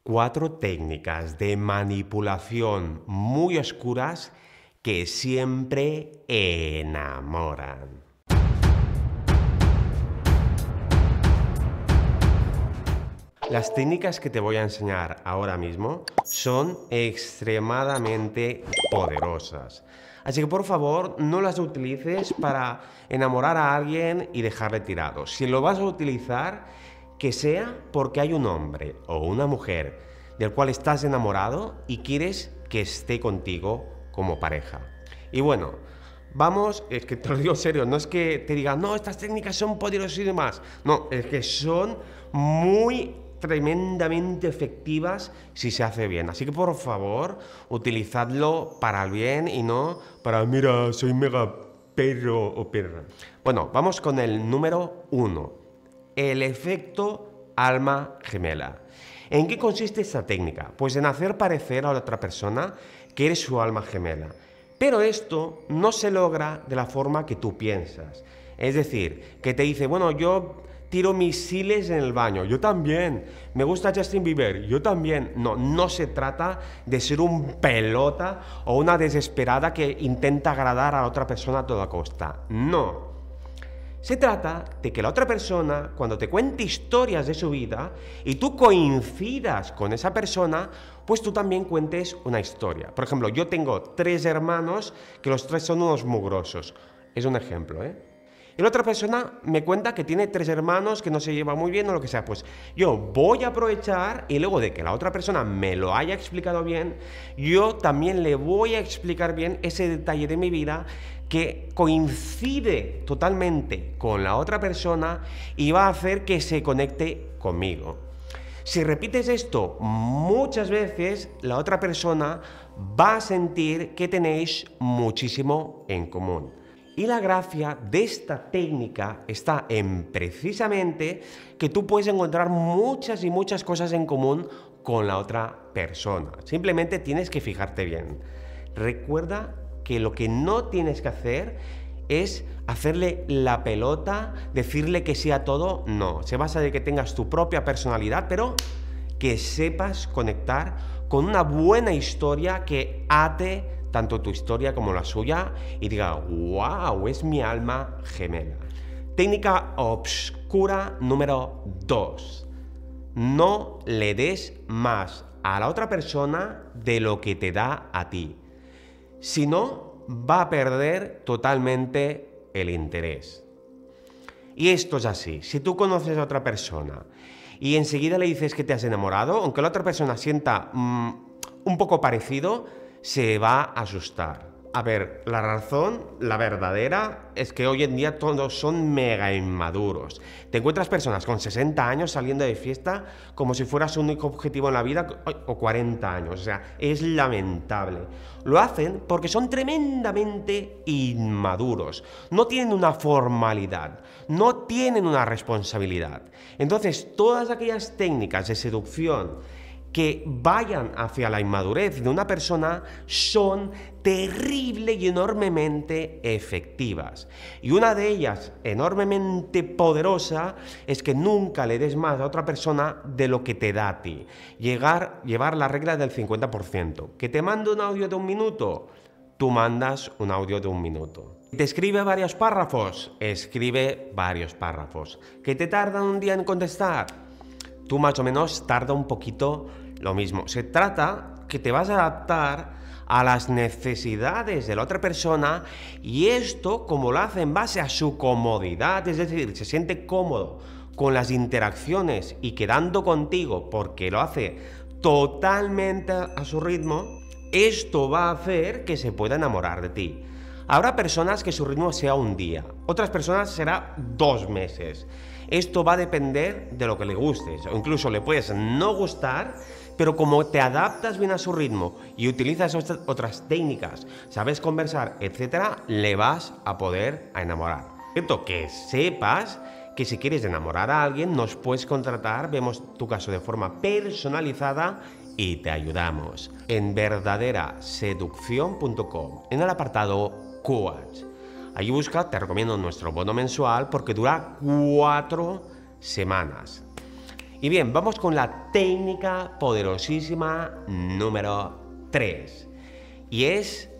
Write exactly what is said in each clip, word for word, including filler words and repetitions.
cuatro técnicas de manipulación muy oscuras que siempre enamoran. Las técnicas que te voy a enseñar ahora mismo son extremadamente poderosas. Así que por favor no las utilices para enamorar a alguien y dejarle tirado. Si lo vas a utilizar, que sea porque hay un hombre o una mujer del cual estás enamorado y quieres que esté contigo como pareja. Y bueno, vamos, es que te lo digo en serio, no es que te diga, no, estas técnicas son poderosísimas. No, es que son muy tremendamente efectivas si se hace bien. Así que por favor, utilizadlo para el bien y no para, mira, soy mega perro o perra. Bueno, vamos con el número uno. El efecto alma gemela. ¿En qué consiste esta técnica? Pues en hacer parecer a la otra persona que eres su alma gemela. Pero esto no se logra de la forma que tú piensas. Es decir, que te dice, bueno, yo tiro misiles en el baño, yo también, me gusta Justin Bieber, yo también. No, no se trata de ser un pelota o una desesperada que intenta agradar a la otra persona a toda costa. No. Se trata de que la otra persona, cuando te cuente historias de su vida y tú coincidas con esa persona, pues tú también cuentes una historia. Por ejemplo, yo tengo tres hermanos que los tres son unos mugrosos. Es un ejemplo, ¿eh? Y la otra persona me cuenta que tiene tres hermanos que no se llevan muy bien o lo que sea. Pues yo voy a aprovechar y luego de que la otra persona me lo haya explicado bien, yo también le voy a explicar bien ese detalle de mi vida que coincide totalmente con la otra persona y va a hacer que se conecte conmigo. Si repites esto muchas veces, la otra persona va a sentir que tenéis muchísimo en común. Y la gracia de esta técnica está en precisamente que tú puedes encontrar muchas y muchas cosas en común con la otra persona. Simplemente tienes que fijarte bien. Recuerda que lo que no tienes que hacer es hacerle la pelota, decirle que sí a todo. No, se basa de que tengas tu propia personalidad, pero que sepas conectar con una buena historia que ate tanto tu historia como la suya y diga, wow, es mi alma gemela. Técnica obscura número dos. No le des más a la otra persona de lo que te da a ti. Si no, va a perder totalmente el interés. Y esto es así. Si tú conoces a otra persona y enseguida le dices que te has enamorado, aunque la otra persona sienta mmm, un poco parecido, se va a asustar. A ver, la razón, la verdadera, es que hoy en día todos son mega inmaduros. Te encuentras personas con sesenta años saliendo de fiesta como si fuera su único objetivo en la vida, o cuarenta años. O sea, es lamentable. Lo hacen porque son tremendamente inmaduros. No tienen una formalidad, no tienen una responsabilidad. Entonces, todas aquellas técnicas de seducción que vayan hacia la inmadurez de una persona son terrible y enormemente efectivas. Y una de ellas, enormemente poderosa, es que nunca le des más a otra persona de lo que te da a ti. Llegar, llevar la regla del cincuenta por ciento. Que te mando un audio de un minuto, tú mandas un audio de un minuto. ¿Te escribe varios párrafos? Escribe varios párrafos. ¿Que te tarda un día en contestar? Tú más o menos tarda un poquito lo mismo. Se trata que te vas a adaptar a las necesidades de la otra persona y esto, como lo hace en base a su comodidad, es decir, se siente cómodo con las interacciones y quedando contigo porque lo hace totalmente a su ritmo, esto va a hacer que se pueda enamorar de ti. Habrá personas que su ritmo sea un día, otras personas será dos meses. Esto va a depender de lo que le gustes, o incluso le puedes no gustar, pero como te adaptas bien a su ritmo y utilizas otras técnicas, sabes conversar, etcétera, le vas a poder a enamorar. Cierto, que sepas que si quieres enamorar a alguien, nos puedes contratar, vemos tu caso de forma personalizada y te ayudamos. En verdadera seducción punto com, en el apartado Coach. Allí busca, te recomiendo nuestro bono mensual porque dura cuatro semanas. Y bien, vamos con la técnica poderosísima número tres. Y es,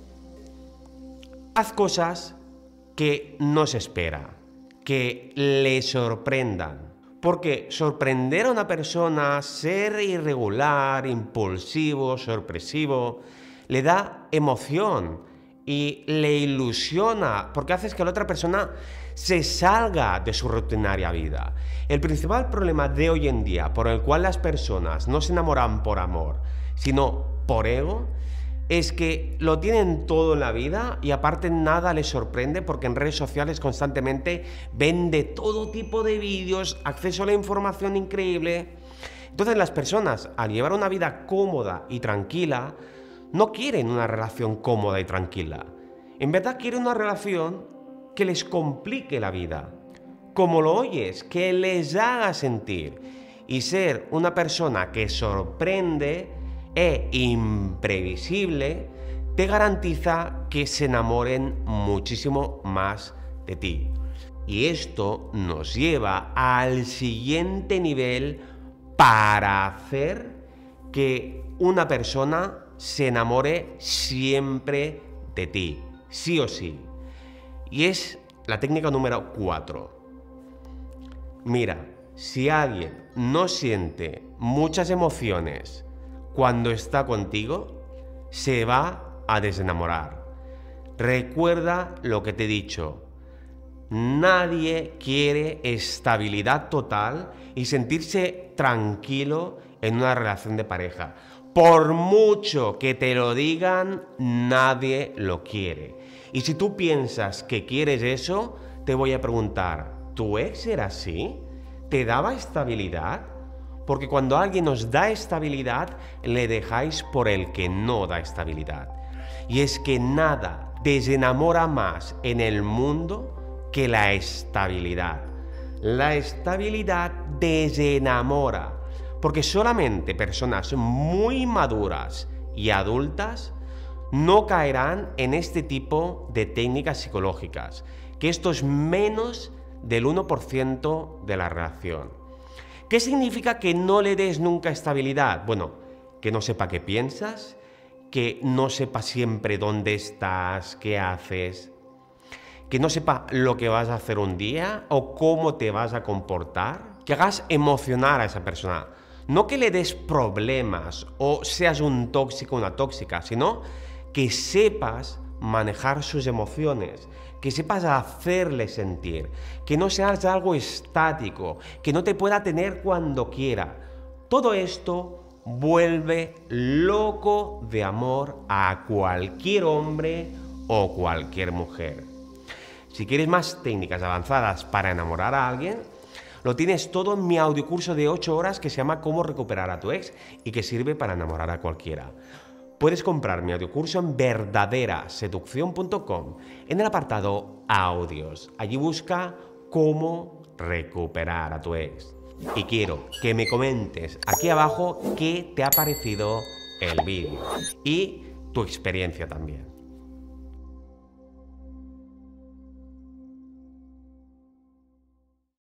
haz cosas que no se espera, que le sorprendan. Porque sorprender a una persona, ser irregular, impulsivo, sorpresivo, le da emoción y le ilusiona, porque haces que la otra persona se salga de su rutinaria vida. El principal problema de hoy en día por el cual las personas no se enamoran por amor, sino por ego, es que lo tienen todo en la vida y aparte nada les sorprende porque en redes sociales constantemente ven de todo tipo de vídeos, acceso a la información increíble. Entonces las personas, al llevar una vida cómoda y tranquila, no quieren una relación cómoda y tranquila. En verdad quieren una relación que les complique la vida. Como lo oyes, que les haga sentir. Y ser una persona que sorprende e imprevisible te garantiza que se enamoren muchísimo más de ti. Y esto nos lleva al siguiente nivel para hacer que una persona se enamore siempre de ti, sí o sí. Y es la técnica número cuatro. Mira, si alguien no siente muchas emociones cuando está contigo, se va a desenamorar. Recuerda lo que te he dicho. Nadie quiere estabilidad total y sentirse tranquilo en una relación de pareja. Por mucho que te lo digan, nadie lo quiere. Y si tú piensas que quieres eso, te voy a preguntar, ¿tu ex era así? ¿Te daba estabilidad? Porque cuando alguien os da estabilidad, le dejáis por el que no da estabilidad. Y es que nada desenamora más en el mundo que la estabilidad. La estabilidad desenamora, porque solamente personas muy maduras y adultas no caerán en este tipo de técnicas psicológicas, que esto es menos del uno por ciento de la relación. ¿Qué significa que no le des nunca estabilidad? Bueno, que no sepa qué piensas, que no sepa siempre dónde estás, qué haces, que no sepa lo que vas a hacer un día o cómo te vas a comportar, que hagas emocionar a esa persona. No que le des problemas o seas un tóxico o una tóxica, sino que sepas manejar sus emociones, que sepas hacerle sentir, que no seas algo estático, que no te pueda tener cuando quiera. Todo esto vuelve loco de amor a cualquier hombre o cualquier mujer. Si quieres más técnicas avanzadas para enamorar a alguien, lo tienes todo en mi audiocurso de ocho horas que se llama Cómo recuperar a tu ex y que sirve para enamorar a cualquiera. Puedes comprar mi audiocurso en verdadera seducción punto com en el apartado audios. Allí busca cómo recuperar a tu ex. Y quiero que me comentes aquí abajo qué te ha parecido el vídeo y tu experiencia también.